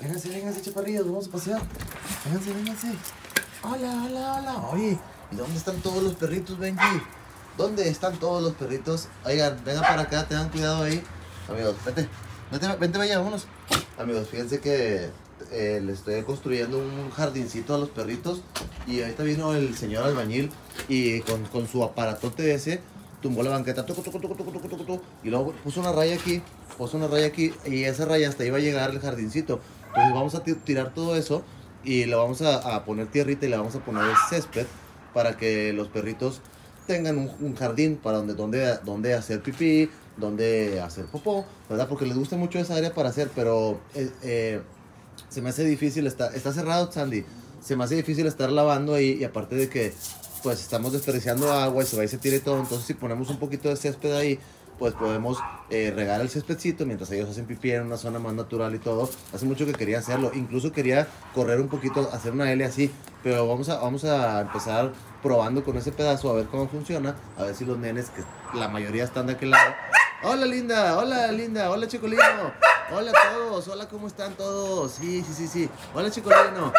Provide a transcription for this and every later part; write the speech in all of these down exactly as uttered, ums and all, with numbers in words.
Vénganse, vénganse, chaparrillos, vamos a pasear. Vénganse, vénganse. Hola, hola, hola. Oye, ¿y dónde están todos los perritos, Benji? ¿Dónde están todos los perritos? Oigan, vengan para acá, tengan cuidado ahí. Amigos, vete, vete, vente, vaya, vámonos. Amigos, fíjense que eh, le estoy construyendo un jardincito a los perritos. Y ahorita vino el señor albañil y con, con su aparatote ese tumbó la banqueta, tucu, tucu, tucu, tucu, tucu, tucu, tucu, y luego puso una raya aquí, puso una raya aquí, y esa raya hasta iba a llegar el jardincito. Entonces vamos a tirar todo eso y le vamos a, a poner tierrita y le vamos a poner el césped para que los perritos tengan un, un jardín para donde, donde, donde hacer pipí, donde hacer popó, ¿verdad? Porque les gusta mucho esa área para hacer, pero eh, eh, se me hace difícil, está, está cerrado, Sandy, se me hace difícil estar lavando ahí, y aparte de que pues estamos desperdiciando agua y se va y se tira y todo. Entonces si ponemos un poquito de césped ahí, pues podemos eh, regar el céspedcito mientras ellos hacen pipí en una zona más natural y todo. Hace mucho que quería hacerlo, incluso quería correr un poquito, hacer una L así, pero vamos a, vamos a empezar probando con ese pedazo a ver cómo funciona, a ver si los nenes, que la mayoría están de aquel lado. Hola Linda, hola Linda, hola Chicolino, hola a todos, hola, ¿cómo están todos? Sí, sí, sí, sí, hola Chicolino.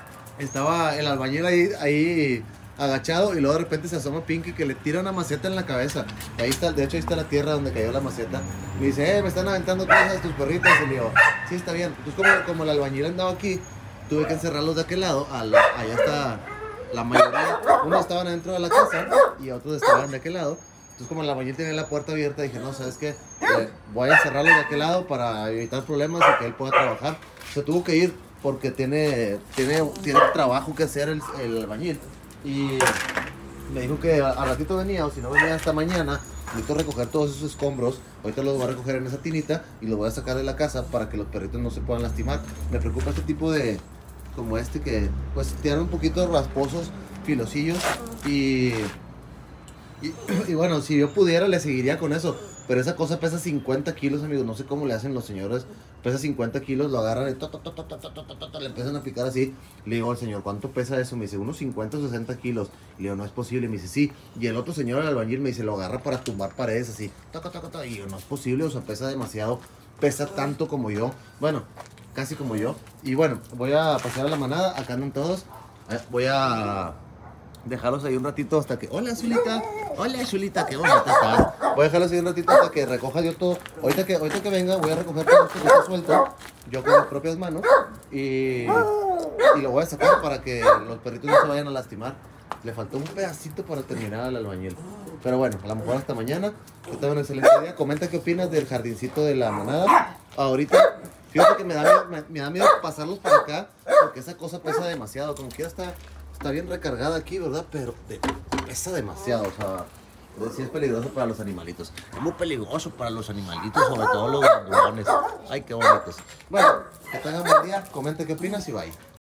Estaba el albañil ahí, ahí agachado, y luego de repente se asoma Pinky que le tira una maceta en la cabeza. Ahí está, de hecho ahí está la tierra donde cayó la maceta. Me dice, eh, me están aventando cosas tus perritos. Y le digo, sí, está bien. Entonces como, como el albañil andaba aquí, tuve que encerrarlos de aquel lado. A la, allá está la mayoría. Unos estaban adentro de la casa y otros estaban de aquel lado. Entonces como el albañil tenía la puerta abierta, dije, no, ¿sabes qué? Eh, voy a encerrarlos de aquel lado para evitar problemas y que él pueda trabajar. Se tuvo que ir porque tiene, tiene, tiene trabajo que hacer el, el albañil. Y me dijo que a, a ratito venía, o si no venía hasta mañana. Necesito recoger todos esos escombros. Ahorita los voy a recoger en esa tinita y los voy a sacar de la casa para que los perritos no se puedan lastimar. Me preocupa este tipo de, como este, que pues tienen un poquito rasposos, filosillos. Y, y, y bueno, si yo pudiera le seguiría con eso. Pero esa cosa pesa cincuenta kilos, amigos. No sé cómo le hacen los señores. Pesa cincuenta kilos, lo agarran y to, to, to, to, to, to, to, to, to, le empiezan a picar así. Le digo al señor, ¿cuánto pesa eso? Me dice, unos cincuenta o sesenta kilos. Y le digo, no es posible. Y me dice, sí. Y el otro señor, el albañil, me dice, lo agarra para tumbar paredes así. To, to, to, to, to. Y yo, no es posible, o sea, pesa demasiado. Pesa tanto como yo. Bueno, casi como yo. Y bueno, voy a pasar a la manada. Acá andan todos. Voy a dejarlos ahí un ratito hasta que... Hola, Zulita. Hola, Zulita, qué bonita estás. Voy a dejarlos ahí un ratito hasta que recoja yo todo. Ahorita que, ahorita que venga voy a recoger todo esto que está suelto, yo con mis propias manos. Y, y lo voy a sacar para que los perritos no se vayan a lastimar. Le faltó un pedacito para terminar al albañil. Pero bueno, a lo mejor hasta mañana. Que tengan un excelente día. Comenta qué opinas del jardincito de la manada. Ahorita, fíjate que me da miedo, me, me da miedo pasarlos para acá, porque esa cosa pesa demasiado. Como quiera está... Está bien recargada aquí, ¿verdad? Pero de, pesa demasiado, o sea, sí es peligroso para los animalitos. Es muy peligroso para los animalitos, sobre todo los grandulones. Ay, qué bonitos. Bueno, que tengan buen día, comenta qué opinas y bye.